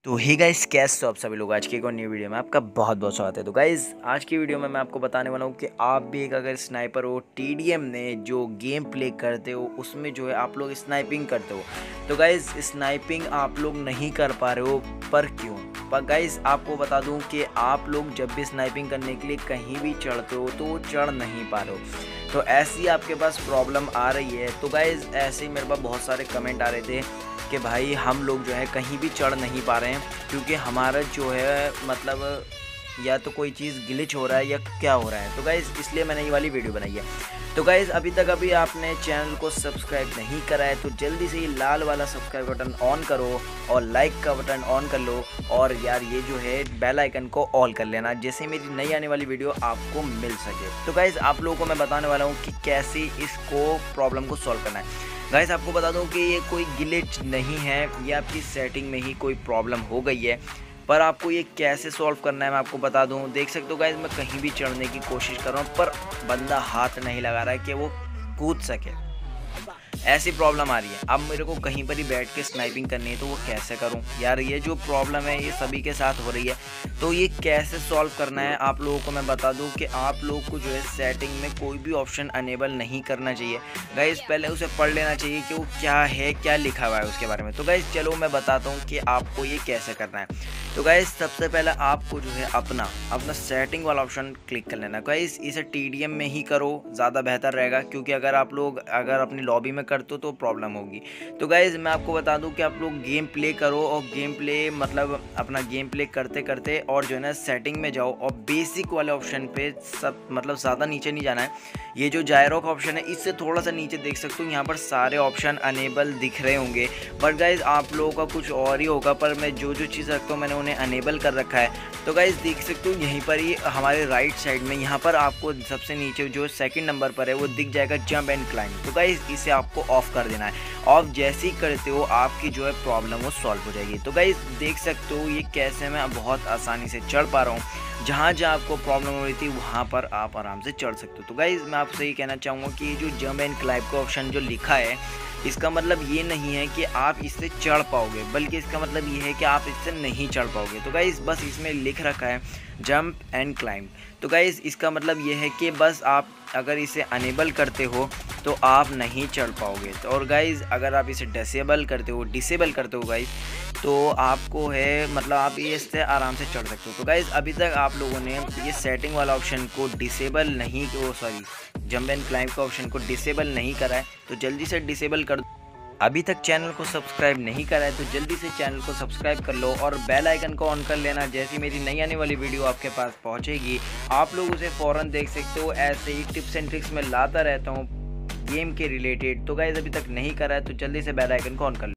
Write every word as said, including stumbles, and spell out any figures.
तो hey guys, कैसे हो आप सभी लोग। आज की एक और न्यू वीडियो में आपका बहुत बहुत स्वागत है। तो गाइस, आज की वीडियो में मैं आपको बताने वाला हूँ कि आप भी एक अगर स्नाइपर हो, टीडीएम ने जो गेम प्ले करते हो उसमें जो है आप लोग स्नाइपिंग करते हो, तो गाइस स्नाइपिंग आप लोग नहीं कर पा रहे हो, पर क्यों? पर गाइस आपको बता दूं कि आप लोग जब भी स्नाइपिंग करने के लिए कहीं भी चढ़ते हो तो चढ़ नहीं पा रहे हो। तो ऐसी आपके पास प्रॉब्लम आ रही है। तो गाइस ऐसे ही मेरे पास बहुत सारे कमेंट आ रहे थे कि भाई हम लोग जो है कहीं भी चढ़ नहीं पा रहे हैं, क्योंकि हमारा जो है मतलब या तो कोई चीज़ ग्लिच हो रहा है या क्या हो रहा है। तो गाइज़ इसलिए मैंने ये वाली वीडियो बनाई है। तो गाइज़ अभी तक अभी आपने चैनल को सब्सक्राइब नहीं करा है तो जल्दी से ही लाल वाला सब्सक्राइब बटन ऑन करो और लाइक का बटन ऑन कर लो, और यार ये जो है बेल आइकन को ऑल कर लेना, जैसे मेरी नई आने वाली वीडियो आपको मिल सके। तो गाइज़ आप लोगों को मैं बताने वाला हूँ कि कैसे इसको प्रॉब्लम को सॉल्व करना है। गाइस आपको बता दूं कि ये कोई ग्लिच नहीं है, ये आपकी सेटिंग में ही कोई प्रॉब्लम हो गई है, पर आपको ये कैसे सॉल्व करना है मैं आपको बता दूं। देख सकते हो गाइस, मैं कहीं भी चढ़ने की कोशिश कर रहा हूँ पर बंदा हाथ नहीं लगा रहा है कि वो कूद सके। ऐसी प्रॉब्लम आ रही है। अब मेरे को कहीं पर ही बैठ के स्नाइपिंग करनी है तो वो कैसे करूं यार? ये जो प्रॉब्लम है ये सभी के साथ हो रही है। तो ये कैसे सॉल्व करना है आप लोगों को मैं बता दूं कि आप लोग को जो है सेटिंग में कोई भी ऑप्शन अनेबल नहीं करना चाहिए। गाइस पहले उसे पढ़ लेना चाहिए कि वो क्या है, क्या लिखा हुआ है उसके बारे में। तो गाइस चलो मैं बताता हूँ कि आपको ये कैसे करना है। तो गाइस सबसे पहले आपको जो है अपना अपना सेटिंग वाला ऑप्शन क्लिक कर लेना। गाइस इसे टीडीएम में ही करो, ज़्यादा बेहतर रहेगा, क्योंकि अगर आप लोग अगर अपनी लॉबी में करते हो तो प्रॉब्लम होगी। तो गाइस मैं आपको बता दूं कि आप लोग गेम प्ले करो और गेम प्ले मतलब अपना गेम प्ले करते करते और जो है ना सेटिंग में जाओ और बेसिक वाले ऑप्शन पे सब मतलब ज़्यादा नीचे नहीं जाना है। ये जो जायरो का ऑप्शन है इससे थोड़ा सा नीचे देख सकते हो, यहाँ पर सारे ऑप्शन अनेबल दिख रहे होंगे, बट गाइज आप लोगों का कुछ और ही होगा। पर मैं जो जो चीज़ रखता हूँ मैंने उन्हें अनेबल कर रखा है। तो गाइज देख सकते हो यहीं पर ही हमारे राइट साइड में यहाँ पर आपको सबसे नीचे जो सेकंड नंबर पर है वो दिख जाएगा जंप एंड क्लाइंब। तो गाइज इसे आपको ऑफ कर देना है। ऑफ जैसे ही करते हो आपकी जो है प्रॉब्लम वो सॉल्व हो जाएगी। तो गाइज देख सकते हो ये कैसे मैं बहुत आसानी से चढ़ पा रहा हूँ। जहाँ जहाँ आपको प्रॉब्लम हो रही थी वहाँ पर आप आराम से चढ़ सकते हो। तो गाइज मैं आपसे ये कहना चाहूँगा कि ये जो जंप एंड क्लाइंब का ऑप्शन जो लिखा है इसका मतलब ये नहीं है कि आप इससे चढ़ पाओगे, बल्कि इसका मतलब ये है कि आप इससे नहीं चढ़ पाओगे। तो गाइस बस इसमें लिख रखा है जंप एंड क्लाइंब। तो गाइस इसका मतलब ये है कि बस आप अगर इसे अनेबल करते हो तो आप नहीं चढ़ पाओगे। तो और गाइस अगर आप इसे डिसेबल करते हो डिसेबल करते हो गाइस तो आपको है मतलब आप ये इससे आराम से चढ़ सकते हो। तो गाइस अभी तक आप लोगों ने ये सेटिंग वाला ऑप्शन को डिसेबल नहीं oh sorry jump and climb का ऑप्शन को डिसेबल नहीं करा है तो जल्दी से डिसेबल कर दो। अभी तक चैनल को सब्सक्राइब नहीं करा है तो जल्दी से चैनल को सब्सक्राइब कर लो और बेल आइकन को ऑन कर लेना, जैसी मेरी नई आने वाली वीडियो आपके पास पहुंचेगी आप लोग उसे फ़ौरन देख सकते हो। ऐसे ही टिप्स एंड ट्रिक्स में लाता रहता हूं गेम के रिलेटेड। तो गाइस अभी तक नहीं करा है तो जल्दी से बेल आइकन को ऑन कर लो।